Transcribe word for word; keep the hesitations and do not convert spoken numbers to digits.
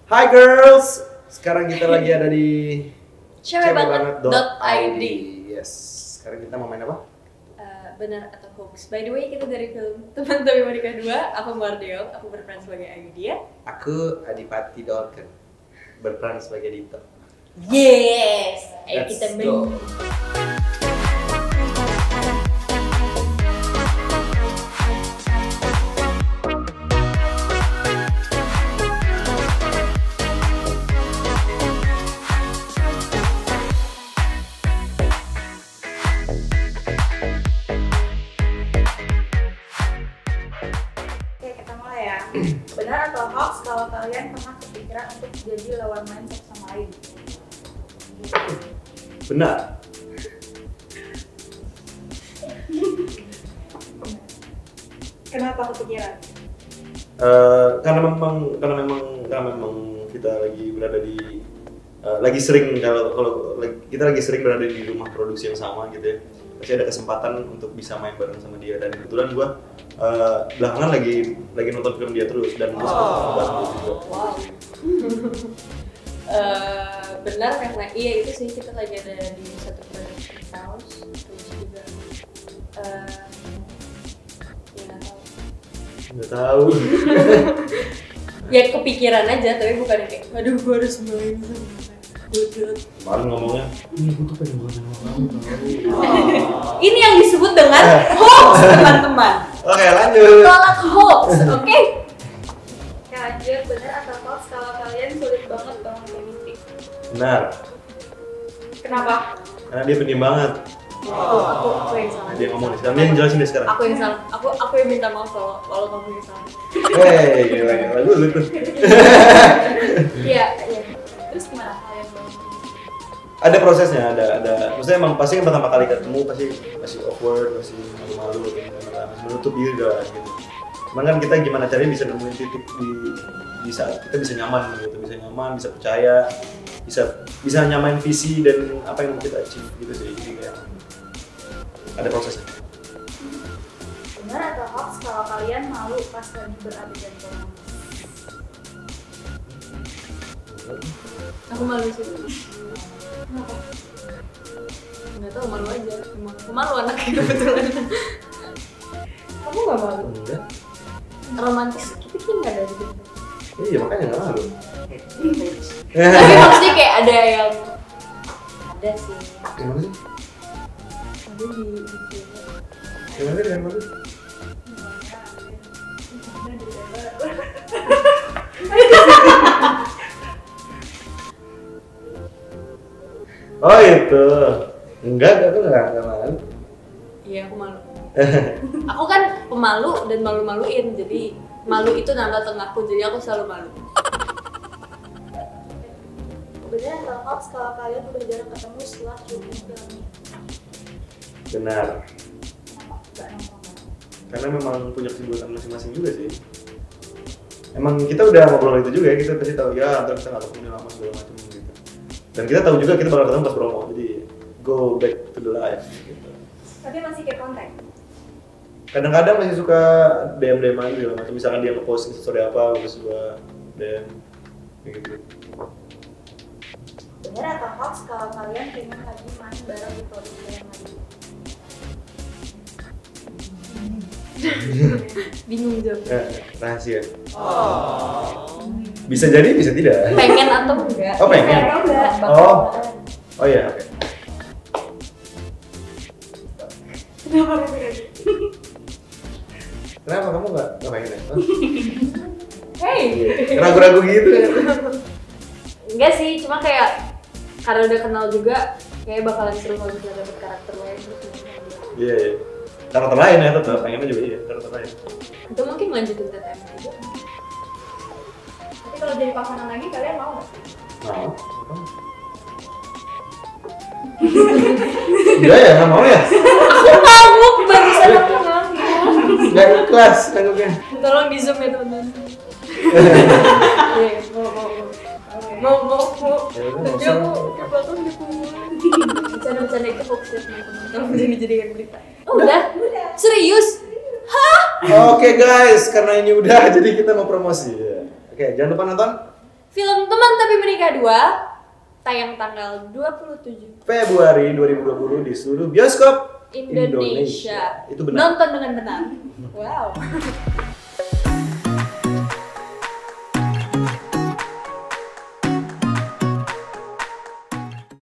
Hi girls, sekarang kita lagi ada di Cewek Banget dot I D. Yes, sekarang kita mau main apa? Uh, benar atau hoax. By the way, kita dari film Teman tapi Menikah dua. Aku Mawar De Jongh, aku berperan sebagai Adrian. Aku Adipati Dolken, berperan sebagai editor. Yes, ayo Let's kita go. main. Benar atau hoax kalau kalian pernah kepikiran untuk jadi lawan main satu sama lain? Benar. Kenapa kepikiran? Uh, karena memang karena memang karena memang kita lagi berada di uh, lagi sering kalau kalau kita lagi sering berada di rumah produksi yang sama gitu ya. Pasti ada kesempatan untuk bisa main bareng sama dia, dan kebetulan gue uh, belakangan lagi lagi nonton film dia terus dan gue sempat nonton bareng dia juga. Wow. uh, benar karena iya itu sih, kita lagi ada di satu production house, terus juga uh, ya nggak tahu. Nggak tahu. Ya kepikiran aja, tapi bukan kayak, aduh gue harus main sama Good. Kemarin ngomongnya, ini gue tuh pengen banget sama kamu. Ini yang disebut dengan hoax, teman-teman. Oke, lanjut. Tolak hoax, oke? Okay? Lanjut, benar atau hoax kalau kalian sulit banget bangun chemistry? Benar. Kenapa? Karena dia pendiam banget. Oh, aku aku yang salah. Dia ngomong nih sekarang, dia yang jelasin deh sekarang. Aku yang salah. Aku aku yang minta maaf kalau kalau kamu yang salah. Hei, gila gila lu lu tuh. Iya, iya. Terus gimana kalian? Ada prosesnya, ada ada. Maksudnya emang pasti kan pertama kali ketemu pasti masih awkward, masih malu-malu, masih menutup diri lah gitu. Cuman kan kita gimana caranya bisa nemuin titik di di saat kita bisa nyaman gitu, bisa nyaman, bisa percaya, bisa bisa nyamain visi dan apa yang mau kita achieve gitu sih. Jadi kayak ada prosesnya. Benar atau hoax kalau kalian malu pas lagi beradegan romantis? Aku malu sih. Kenapa? Nggak tahu, malu aja. Emang aku malu anaknya kebetulan. Kamu nggak malu? Enggak. Romantis kita kan nggak ada gitu. Iya makanya nggak malu. Tapi maksudnya kayak ada yang ada sih. Gimana sih? Ada di di Gimana dengan malu? Oh itu, enggak, enggak, aku enggak, enggak malu. Iya aku malu. Aku kan pemalu dan malu-maluin, jadi malu itu nambah tengahku, jadi aku selalu malu. Benar atau hoax kalau kalian udah jarang ketemu setelah syuting filmnya? Benar. Kenapa? Gak nongkrong? Karena memang punya kesibukan masing-masing juga sih. Emang kita udah ngobrol itu juga ya, kita pasti tahu ya, ntar kita nggak ketemu lama segala macam gitu. Dan kita tahu juga kita bakal ketemu pas promo, jadi go back to the life gitu. Tapi masih kayak kontak? Kadang-kadang masih suka D M D M aja segala macam, misalkan dia nge-post story apa, gue suka D M kayak gitu. Benar atau hoax kalau kalian pengen lagi main bareng di produksi yang lagi? Bingung jawabnya. Eh, rahasia. Oh. Bisa jadi, bisa tidak. Pengen atau enggak? Oh pengen. Enggak. Oh. Oh iya, oke. Kenapa kayak gitu? Kenapa kamu nggak nggak pengen ya? Hey. Ragu-ragu gitu. Enggak sih, cuma kayak karena udah kenal juga, kayak bakalan seru kalau bisa dapet karakter lain gitu. Iya, iya. Karakter lain ya tetap, pengennya juga iya, karakter lain. Itu mungkin lanjutin T T M juga. Tapi kalau jadi pasangan lagi kalian mau nggak? Mau? Enggak ya, nggak mau ya? Aku ngangguk, barusan aku ngangguk. Nggak ikhlas, ngangguknya. Tolong di zoom ya teman-teman. Iya, mau mau mau. Mau mau mau. Tapi aku ke belakang di punggung. Bercanda-bercanda itu fokusnya teman-teman. Kalau jadi dijadikan berita. Oh, udah? Serius? Hah? Oke guys, karena ini udah jadi kita mau promosi ya. Oke, jangan lupa nonton Film Teman Tapi Menikah dua tayang tanggal dua puluh tujuh Februari dua ribu dua puluh di seluruh bioskop Indonesia. Indonesia. Itu benar. Nonton dengan benar. Wow.